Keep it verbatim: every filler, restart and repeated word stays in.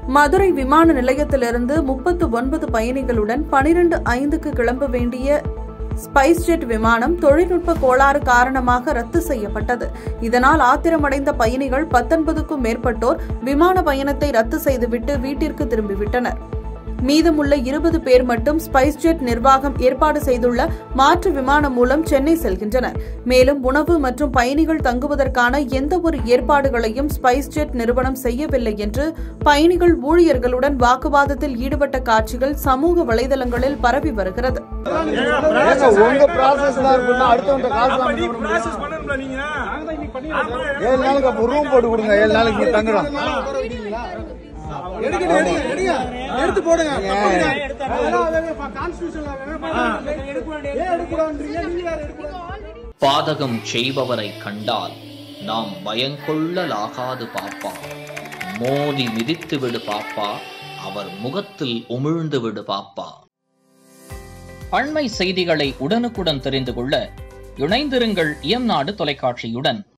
மதுரை விமான நிலையத்திலிருந்து முப்பத்து ஒன்பது பயணிகளுடன் பனிரெண்டு ஐந்துக்கு கிளம்ப வேண்டிய ஸ்பைஸ் ஜெட் விமானம் தொழில்நுட்ப கோளாறு காரணமாக ரத்து செய்யப்பட்டது. இதனால் ஆத்திரமடைந்த பயணிகள் பத்தொன்பதுக்கும் மேற்பட்டோர் விமான பயணத்தை ரத்து செய்துவிட்டு வீட்டிற்கு திரும்பிவிட்டனர். மீதமுள்ள இருபது பேர் மட்டும் ஸ்பைஸ் ஜெட் நிர்வாகம் ஏற்பாடு செய்துள்ள மாற்று விமானம் மூலம் சென்னை செல்கின்றனர். மேலும் உணவு மற்றும் பயணிகள் தங்குவதற்கான எந்தவொரு ஏற்பாடுகளையும் ஸ்பைஸ் ஜெட் நிறுவனம் செய்யவில்லை என்று பயணிகள் ஊழியர்களுடன் வாக்குவாதத்தில் ஈடுபட்ட காட்சிகள் சமூக வலைதளங்களில் பரவி வருகிறது. பாதகம் செய்பவரை கண்டால் நாம் பயங்கொள்ளலாகாது பாப்பா. மோதி மிதித்து விடு பாப்பா, அவர் முகத்தில் உமிழ்ந்து விடு பாப்பா. அண்மை செய்திகளை உடனுக்குடன் தெரிந்து கொள்ள இணைந்திருங்கள் இயம்நாடு தொலைக்காட்சியுடன்.